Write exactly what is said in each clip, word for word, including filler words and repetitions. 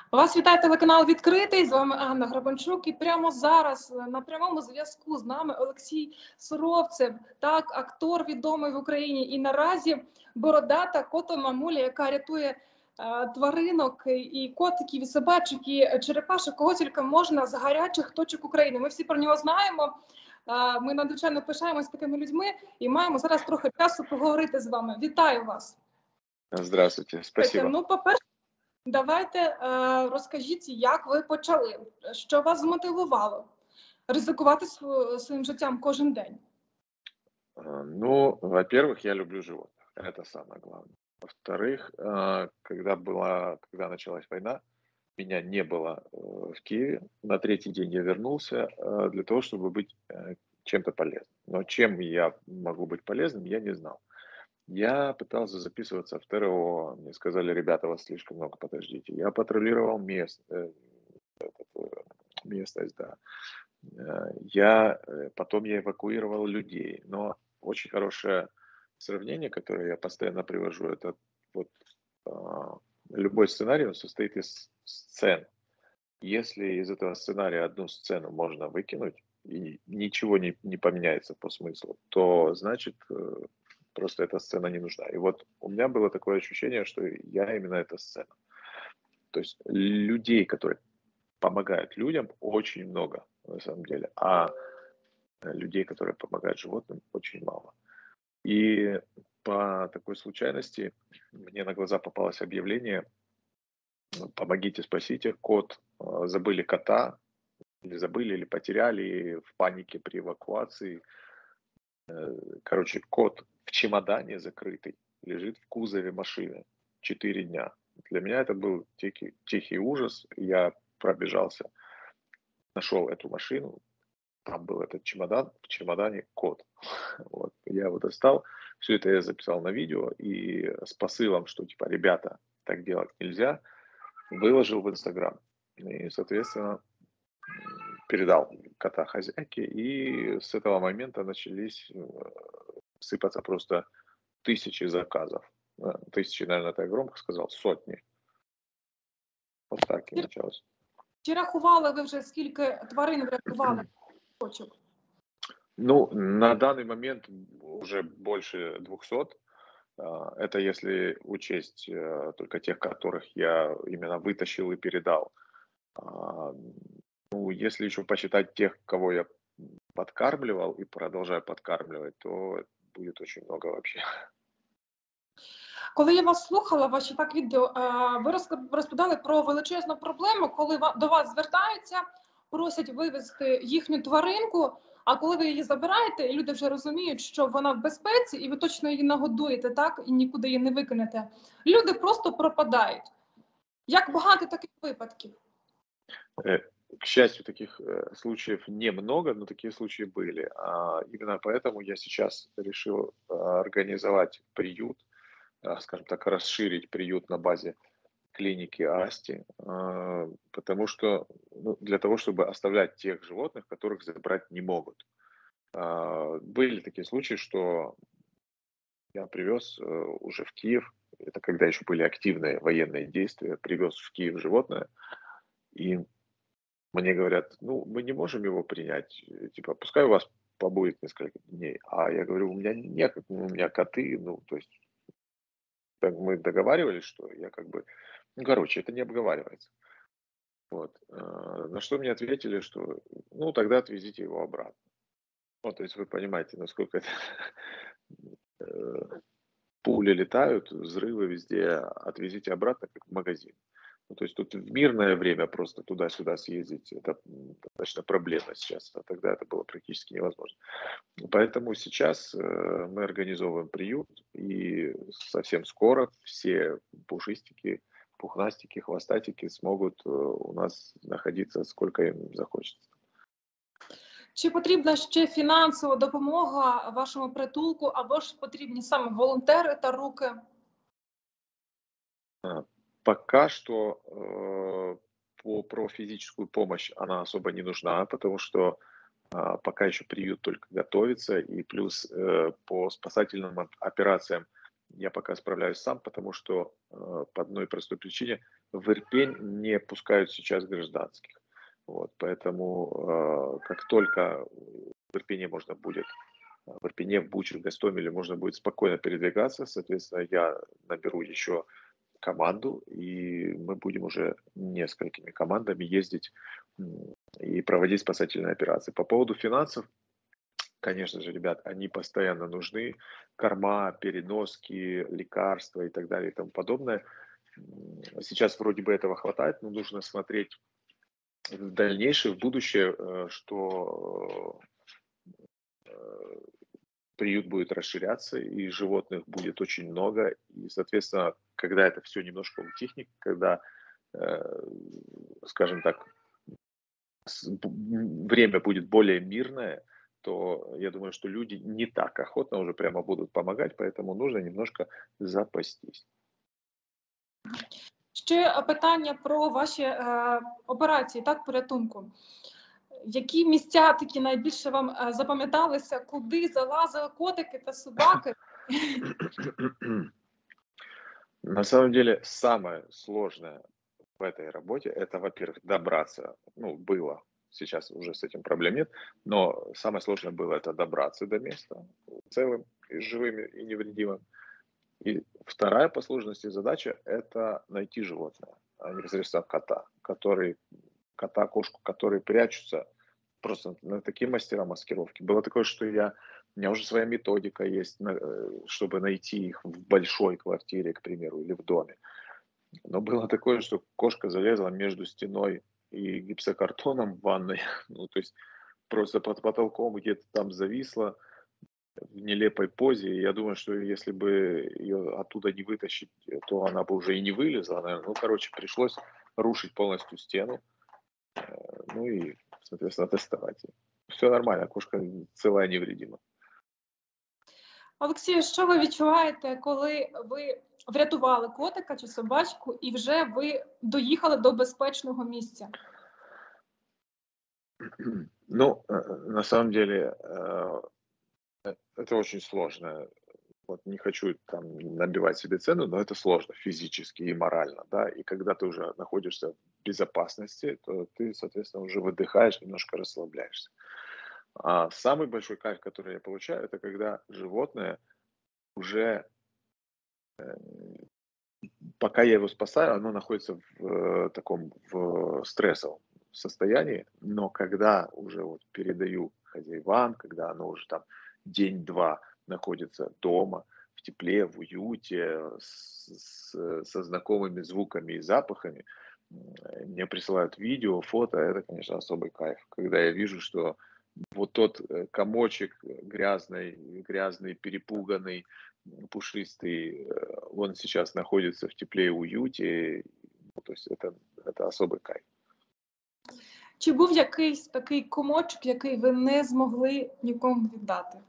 Вас вітає телеканал «Відкритий», з вами Анна Грабанчук. І прямо зараз на прямому зв'язку з нами Олексій Суровцев, так, актор відомий в Україні. І наразі бородата кото-мамуля, яка рятує е, тваринок і котиків, і собачок, і черепашок, кого тільки можна з гарячих точок України. Ми всі про нього знаємо. Е, ми надзвичайно пишаємось такими людьми і маємо зараз трохи часу поговорити з вами. Вітаю вас! Здравствуйте, спасибо. Ну, по-перше, давайте е, розкажіть, як ви почали, що вас змотивувало ризикувати св- своїм життям кожен день? А, Ну, во-первых, я люблю животных. Это самое главное. Во-вторых, а, когда была, когда началась война, меня не было э, в Киеве. На третий день я вернулся э, для того, чтобы быть э, чем-то полезным. Но чем я могу быть полезным, я не знал. Я пытался записываться в ТРО. Мне сказали, ребята, вас слишком много, подождите. Я патрулировал мест, э, этот, э, местность, да. Э, Я э, потом я эвакуировал людей. Но очень хорошее сравнение, которое я постоянно привожу, это вот а, любой сценарий он состоит из сцен. Если из этого сценария одну сцену можно выкинуть и ничего не, не поменяется по смыслу, то значит э, просто эта сцена не нужна. И вот у меня было такое ощущение, что я именно эта сцена. То есть людей, которые помогают людям, очень много на самом деле, а э, людей, которые помогают животным, очень мало. И по такой случайности мне на глаза попалось объявление ну, «Помогите, спасите, кот». э, Забыли кота, или забыли, или потеряли в панике при эвакуации. Короче, кот в чемодане закрытый лежит в кузове машины четыре дня. Для меня это был тихий, тихий ужас. Я пробежался, нашел эту машину, там был этот чемодан, в чемодане кот. Вот. Я его достал, все это я записал на видео и с посылом, что типа, ребята, так делать нельзя, выложил в Инстаграм. И, соответственно, передал кота хозяйке, и с этого момента начались э, сыпаться просто тысячи заказов. Э, Тысячи, наверное, это я громко сказал, сотни. Вот так и Чи, началось. чи рахували ви вже, скільки тварин врятували точок? Ну, на данный момент уже больше двухсот. А, Это если учесть э, только тех, которых я именно вытащил и передал. А, Ну, если еще посчитать тех, кого я подкармливал и продолжаю подкармливать, то будет очень много вообще. Коли я вас слухала, ваші так відео, е, ви розк- розповідали про величезну проблему, коли ва- до вас звертаються, просять вивезти їхню тваринку, а коли ви її забираєте, і люди вже розуміють, що вона в безпеці, і ви точно її нагодуєте, так, і нікуди її не викинете. Люди просто пропадають. Як багато таких випадків? Э, К счастью, таких э, случаев немного, но такие случаи были. А именно поэтому я сейчас решил а, организовать приют, а, скажем так, расширить приют на базе клиники Асти, а, потому что ну, для того, чтобы оставлять тех животных, которых забрать не могут. А, Были такие случаи, что я привез э, уже в Киев, это когда еще были активные военные действия, привез в Киев животное, и мне говорят, ну, мы не можем его принять, э, типа, пускай у вас побудет несколько дней. А я говорю, у меня нет, у меня коты, ну, то есть так мы договаривались, что я как бы, ну, короче, это не обговаривается. Вот. а, На что мне ответили, что, ну, тогда отвезите его обратно. Ну, то есть вы понимаете, насколько это э, пули летают, взрывы везде, отвезите обратно, как в магазин. Ну, то есть тут в мирное время просто туда-сюда съездить, это м, достаточно проблема сейчас, а тогда это было практически невозможно. Поэтому сейчас э, мы организовываем приют, и совсем скоро все пушистики, пухнастики, хвостатики смогут э, у нас находиться, сколько им захочется. Чи потрібна ще фінансова допомога вашому притулку, або ж потрібні саме волонтери та руки? А, Пока что э, по, про физическую помощь она особо не нужна, потому что а, пока еще приют только готовится, и плюс э, по спасательным оп- операциям я пока справляюсь сам, потому что э, по одной простой причине в Ирпень не пускают сейчас гражданских. Вот, поэтому э, как только в Ирпене можно будет, э, в Ирпене, в Буче, в Гостомеле можно будет спокойно передвигаться, соответственно, я наберу еще команду, и мы будем уже несколькими командами ездить м, и проводить спасательные операции. По поводу финансов, конечно же, ребят, они постоянно нужны. Корма, переноски, лекарства и так далее и тому подобное. М, Сейчас вроде бы этого хватает, но нужно смотреть в дальнейшее, в будущее, э, что э, приют будет расширяться, и животных будет очень много. И, соответственно, когда это все немножко утихнет, когда, э, скажем так, с- б- м, время будет более мирное, то я думаю, что люди не так охотно уже прямо будут помогать, поэтому нужно немножко запастись. Ще е, питання про ваші е, операції, так, порятунку. Які місця такі найбільше вам е, запам'яталися, куди залазили котики та собаки? На самом деле, самое сложное в этой работе — это, во-первых, добраться. Ну, было, сейчас уже с этим проблем нет, но самое сложное было — это добраться до места целым, и живым и невредимым. И вторая по сложности задача — это найти животное, а непосредственно кота, который кота, кошку, которые прячутся просто на такие мастера маскировки. Было такое, что я у меня уже своя методика есть, на э, чтобы найти их в большой квартире, к примеру, или в доме. Но было такое, что кошка залезла между стеной и гипсокартоном в ванной. Ну, то есть просто под потолком где-то там зависла в нелепой позе. И я думаю, что если бы ее оттуда не вытащить, э, то она бы уже и не вылезла, наверно. Ну, короче, пришлось рушить полностью стену, э, ну и, соответственно, тестовать её. Всё нормально, кошка целая, невредима. Олексію, що ви відчуваєте, коли ви врятували котика чи собачку і вже ви доїхали до безпечного місця? Ну, э, на самом деле, э, э, это очень сложно. Вот не хочу там набивать себе цену, но это сложно физически и морально, да. И когда ты уже находишься в безопасности, то ты, соответственно, уже выдыхаешь, немножко расслабляешься. А самый большой кайф, который я получаю, это когда животное уже, э, пока я его спасаю, оно находится в э, таком в стрессовом состоянии, но когда уже вот передаю хозяевам, когда оно уже там день-два находится дома, в тепле, в уюте, с, с- со знакомыми звуками и запахами, м, э, мне присылают видео, фото, это, конечно, особый кайф, когда я вижу, что вот тот э, комочек э, грязный, грязный, перепуганный, м, пушистый, э, он сейчас находится в тепле и уюте. Ну, то есть это, это особый кайф. Чи був якийсь такий комочок, який ви не змогли нікому віддати?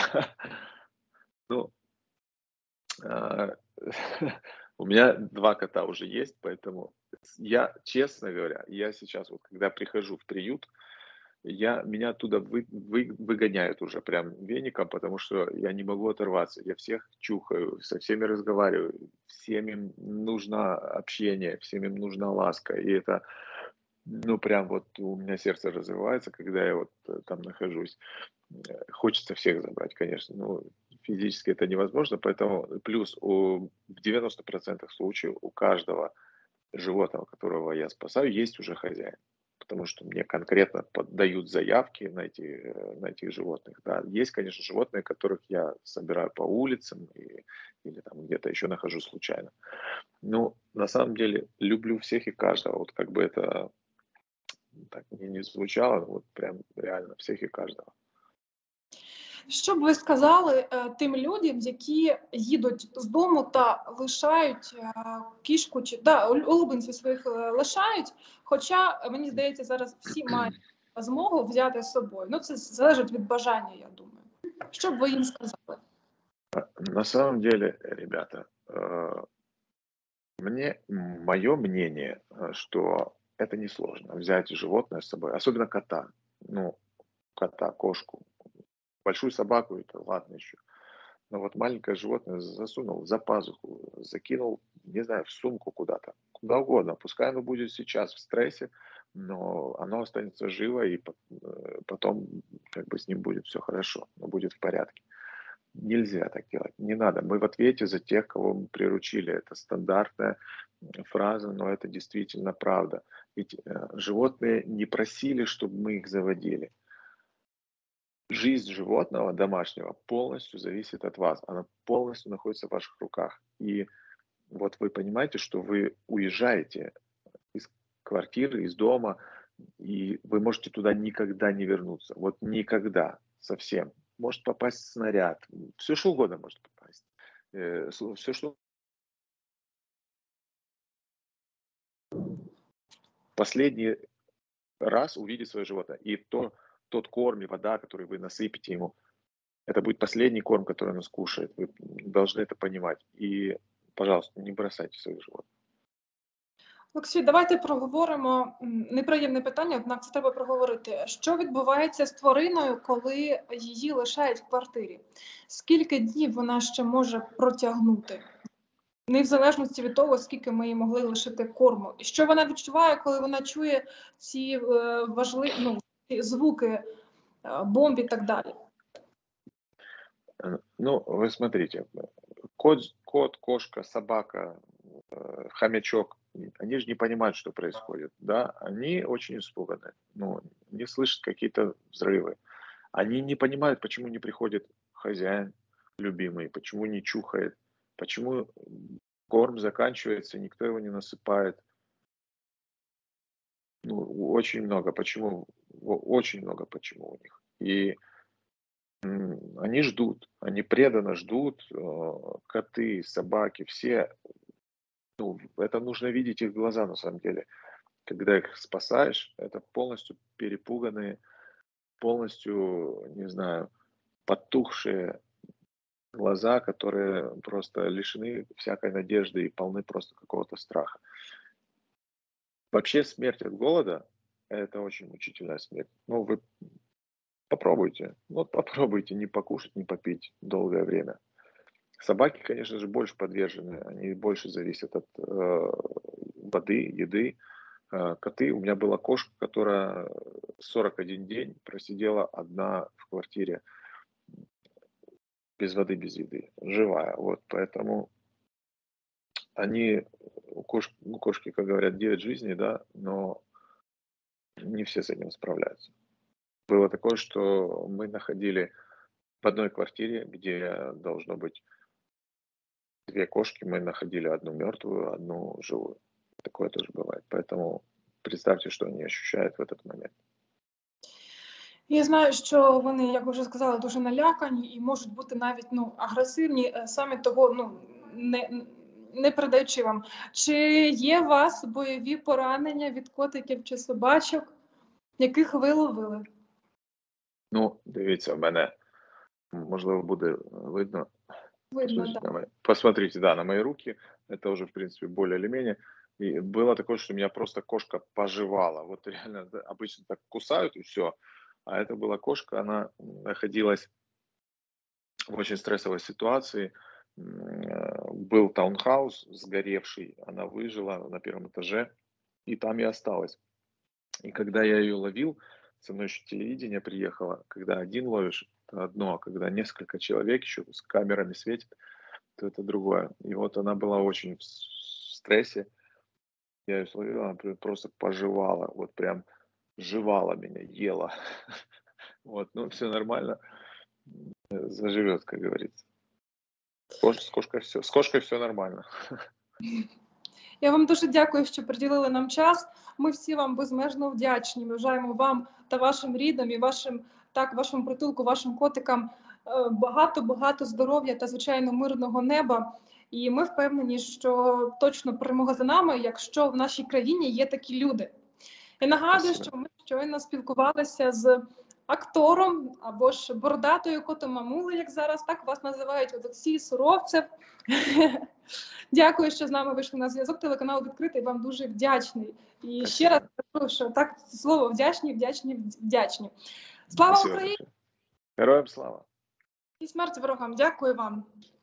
Ну, а, у меня два кота уже есть, поэтому я, честно говоря, я сейчас вот, когда прихожу в приют, я меня оттуда вы вы выгоняют уже прям веником, потому что я не могу оторваться. Я всех чухаю, со всеми разговариваю, всем им нужно общение, всем им нужна ласка. И это, ну, прям вот у меня сердце разрывается, когда я вот, э, там нахожусь. Э, хочется всех забрать, конечно, но физически это невозможно, поэтому плюс у в девяноста процентах случаев у каждого животного, которого я спасаю, есть уже хозяин. Потому что мне конкретно поддают заявки на эти, э, на этих животных. Да. Есть, конечно, животные, которых я собираю по улицам и, или там где-то еще нахожу случайно. Ну, на самом деле, люблю всех и каждого. Вот как бы это так не, не звучало, вот прям реально всех и каждого. Що б ви сказали е, тим людям, які їдуть з дому та лишають е, кішку чи да, уль- улюбленців своїх е, лишають? Хоча е, мені здається, зараз всі мають змогу взяти з собою. Ну, це залежить від бажання, я думаю. Що б ви їм сказали? На самом деле, ребята, э, мне, мое мнение, э, что это несложно взять животное с собой, особенно кота. Ну, кота, кошку, большую собаку, это ладно еще. Но вот маленькое животное засунул за пазуху, закинул, не знаю, в сумку куда-то, куда угодно. Пускай оно будет сейчас в стрессе, но оно останется живо, и пот- э, потом как бы с ним будет все хорошо, оно будет в порядке. Нельзя так делать, не надо. Мы в ответе за тех, кого мы приручили. Это стандартная м, фраза, но это действительно правда. Ведь э, животные не просили, чтобы мы их заводили. Жизнь животного домашнего полностью зависит от вас. Она полностью находится в ваших руках. И вот вы понимаете, что вы уезжаете из квартиры, из дома, и вы можете туда никогда не вернуться. Вот никогда, совсем. Может попасть снаряд, все что угодно может попасть. Все что последний раз увидеть свое животное. И то, тот корм и вода, который вы насыпите ему, это будет последний корм, который оно скушает. Вы должны это понимать. И, пожалуйста, не бросайте своих животных. Олексій, давайте проговоримо м, неприємне питання, однак це треба проговорити. Що відбувається з твариною, коли її лишають в квартирі? Скільки днів вона ще може протягнути? Не в залежності від того, скільки ми їй могли лишити корму. І що вона відчуває, коли вона чує ці е, важливі ну, ці звуки е, бомб і так далі? Э, Ну, вы смотрите, кот, кот, кошка, собака, э, хомячок, м, они же не понимают, что происходит, да, они очень испуганы, ну, не слышат какие-то взрывы, они не понимают, почему не приходит хозяин любимый, почему не чухает, почему корм заканчивается, никто его не насыпает, ну, очень много почему, о- очень много почему у них. И М, они ждут, они преданно ждут, э, коты, собаки, все. Ну, это нужно видеть их глаза на самом деле. Когда их спасаешь, это полностью перепуганные, полностью, не знаю, потухшие глаза, которые просто лишены всякой надежды и полны просто какого-то страха. Вообще смерть от голода — это очень мучительная смерть. Ну, вы попробуйте, вот попробуйте не покушать, не попить долгое время. Собаки, конечно же, больше подвержены, они больше зависят от э, воды, еды. Э, коты, у меня была кошка, которая сорок один день просидела одна в квартире без воды, без еды, живая. Вот, поэтому они, у кошки, у кошки, как говорят, девять жизней, да, но не все с этим справляются. Было такое, что мы находили в одной квартире, где должно быть две кошки, мы находили одну мертвую, одну живую. Такое тоже бывает. Поэтому представьте, что они ощущают в этот момент. Я знаю, що вони, як ви вже сказали, дуже налякані і можуть бути навіть ну, агресивні, е, саме того ну, не, не передаючи вам. Чи є у вас бойові поранення від котиків чи собачок, яких ви ловили? Ну, дивіться, в мене, можливо, буде видно. Видно, Посмотрите так. на мои, посмотрите, да, на мои руки. Это уже, в принципе, более или менее. И было такое, что меня просто кошка пожевала. Вот реально, да, обычно так кусают и все. А это была кошка, она находилась в очень стрессовой ситуации. М, э, Был таунхаус сгоревший, она выжила на первом этаже, и там и осталась. И когда я ее ловил, со мной еще телевидение приехало, когда один ловишь, это одно, а когда несколько человек еще с камерами светит, то это другое. И вот она была очень в с- стрессе, я ее словил, она пр- просто пожевала, вот прям жевала меня, ела. Вот, ну все нормально, э, заживет, как говорится. Кош- С кошкой все, с кошкой все нормально. Я вам дуже дякую, що приділили нам час. Ми всі вам безмежно вдячні. Ми бажаємо вам та вашим рідним і вашим так, вашому притулку, вашим котикам е, багато-багато здоров'я та звичайно мирного неба. І ми впевнені, що точно перемога за нами, якщо в нашій країні є такі люди. Я нагадую, Спасибо. що ми щойно спілкувалися з актором або ж бородатою котом мамули, як зараз так вас називають, Олексій Суровцев. Дякую, що з нами вийшли на зв'язок. Телеканал відкритий. Вам дуже вдячний. І ще раз Спасибо. кажу, що так слово вдячні, вдячні, вдячні. Слава Спасибо Україні! большое. Героям слава. І смерть ворогам. Дякую вам.